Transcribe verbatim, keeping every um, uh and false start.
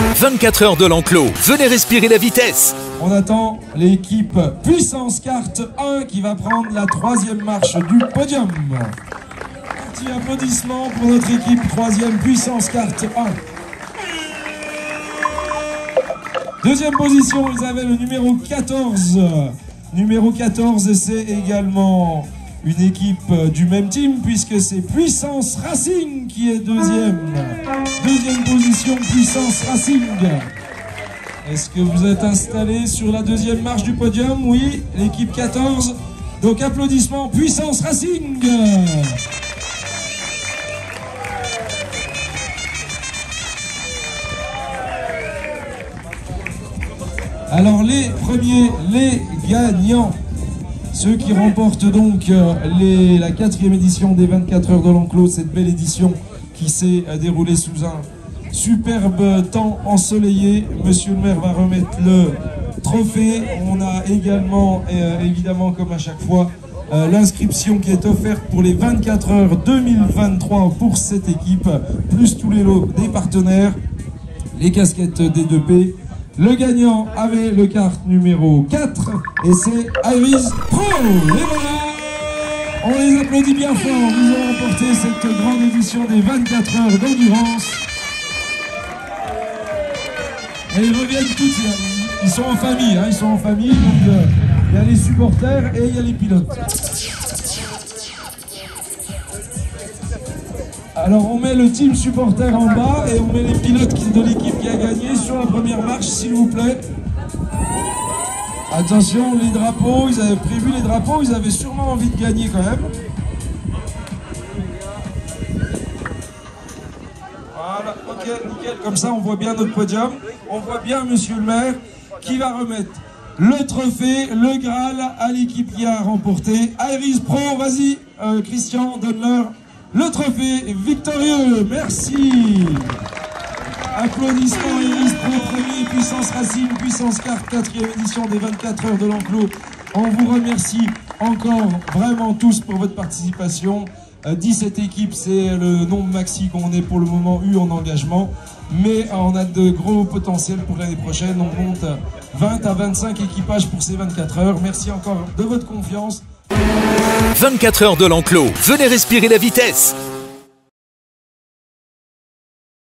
vingt-quatre heures de l'enclos, venez respirer la vitesse. On attend l'équipe Puissance Kart un qui va prendre la troisième marche du podium. Petit applaudissement pour notre équipe troisième Puissance Kart un. Deuxième position, ils avaient le numéro quatorze. Numéro quatorze, c'est également une équipe du même team puisque c'est Puissance Racing qui est deuxième. Deuxième position, Puissance Racing. Est-ce que vous êtes installés sur la deuxième marche du podium? Oui, l'équipe quatorze. Donc applaudissements, Puissance Racing. Alors les premiers, les gagnants, ceux qui remportent donc les, la quatrième édition des vingt-quatre heures de l'enclos, cette belle édition qui s'est déroulée sous un superbe temps ensoleillé. Monsieur le maire va remettre le trophée. On a également, euh, évidemment comme à chaque fois, euh, l'inscription qui est offerte pour les vingt-quatre heures deux mille vingt-trois pour cette équipe, plus tous les lots des partenaires, les casquettes des deux P. Le gagnant avait le kart numéro quatre et c'est Iris Pro. Et voilà, on les applaudit bien fort. Nous avons remporté cette grande édition des vingt-quatre heures d'endurance. Et ils reviennent tous, ils sont en famille, hein, ils sont en famille, donc euh, il y a les supporters et il y a les pilotes. Alors on met le team supporter en bas et on met les pilotes de l'équipe qui a gagné sur la première marche, s'il vous plaît. Attention, les drapeaux, ils avaient prévu les drapeaux, ils avaient sûrement envie de gagner quand même. Voilà, ok, nickel, comme ça on voit bien notre podium, on voit bien monsieur le maire qui va remettre le trophée, le Graal à l'équipe qui a remporté. Iris Pro, vas-y, euh, Christian, donne-leur le trophée victorieux, merci. Applaudissements Iris Pro, premier, Puissance Racing, Puissance Kart, quatrième édition des vingt-quatre heures de l'enclos. On vous remercie encore vraiment tous pour votre participation. Euh, dix-sept équipes, c'est le nombre maxi qu'on ait pour le moment eu en engagement. Mais euh, on a de gros potentiels pour l'année prochaine. On monte vingt à vingt-cinq équipages pour ces vingt-quatre heures. Merci encore de votre confiance. vingt-quatre heures de l'enclos, venez respirer la vitesse.